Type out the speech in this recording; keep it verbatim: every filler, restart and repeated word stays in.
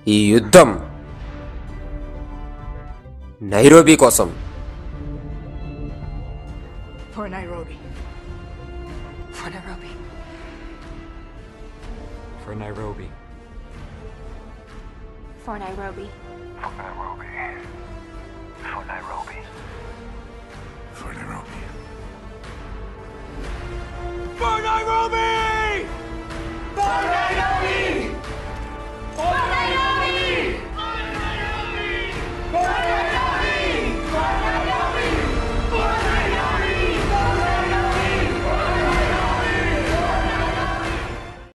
ఈ యుద్ధం నైరోబీ కోసం. For Nairobi. For Nairobi. For Nairobi. For Nairobi. For Nairobi. For Nairobi. For Nairobi. For Nairobi!